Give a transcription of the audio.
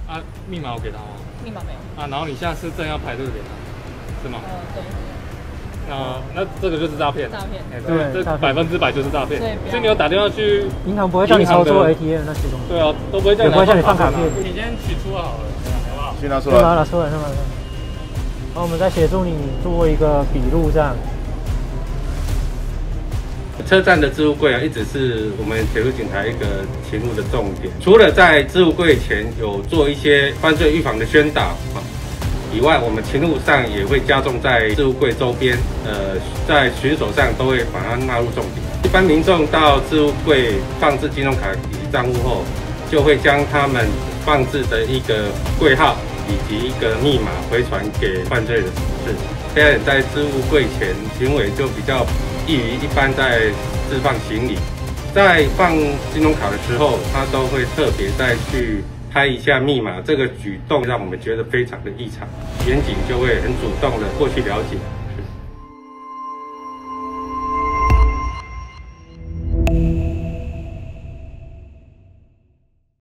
啊，密码我给他吗？ 密码没有。 啊，然后你现在是正要排队给他，是吗？ 对。 那这个就是诈骗。 诈骗。 对，这100%就是诈骗。所以你有打电话去银行不会叫你操作 ATM 那些东西。 对啊，都不会叫你。 也不会叫你放卡片。 你先取出好了，好不好？ 先拿出来。 拿出来，然后我们再协助你做一个笔录，这样。 车站的置物柜啊，一直是我们铁路警察一个勤务的重点。除了在置物柜前有做一些犯罪预防的宣导以外，我们勤务上也会加重在置物柜周边，在巡守上都会把它纳入重点。一般民众到置物柜放置金融卡以及账户后，就会将他们放置的一个柜号以及一个密码回传给犯罪人士。这样在置物柜前行为就比较易于一般在释放行李，在放金融卡的时候，他都会特别再去拍一下密码，这个举动让我们觉得非常的异常。员警就会很主动的过去了解。